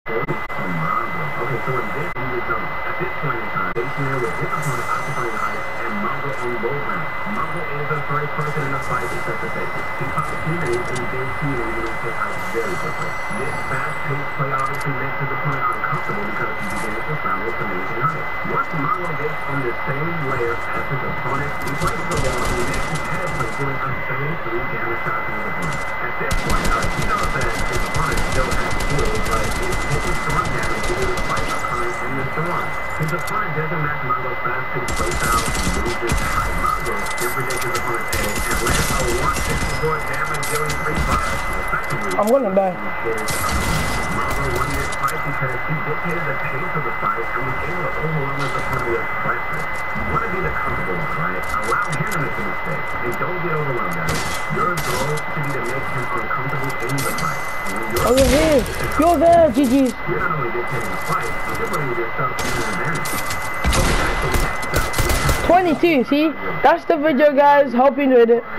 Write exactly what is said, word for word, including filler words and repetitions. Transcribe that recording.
Okay, so in this, you just know, at this point in time, Stationary with his opponent occupying the height and Mongo on low ground. Mongo is the first person in the fight to set the pace. He caught the teammates and then teammates and hit out very quickly. This fast-paced play obviously makes his opponent uncomfortable because he begins to travel to maintain height. Once Mongo gets on the same layer as his opponent, he plays the ball and he makes his head play doing a thirty-three damage shot to his opponent. At this point, uh, he knows that his opponent still has skills, but he's taking strong damage due to the fight occurring in the storm. His opponent doesn't match Mongo's fast-paced play style and moves his high. Mongo then predicts his opponent's A and lands a one sixty-four damage dealing three fires. Effectively, I'm gonna die. Mongo won this fight because he dictated the pace of the fight and was able to overwhelm his opponent with pressure. You want to be the comfortable one, right? Allow him to make a mistake and don't get overwhelmed, guys. Your goal should be to make him uncomfortable in the fight. Oh, you're here. You're there, G G's. You're not only dictating the fight, but you're putting yourself in an advantage. Okay, guys, so next up, twenty-two, see? That's the video, guys. Hope you enjoyed it.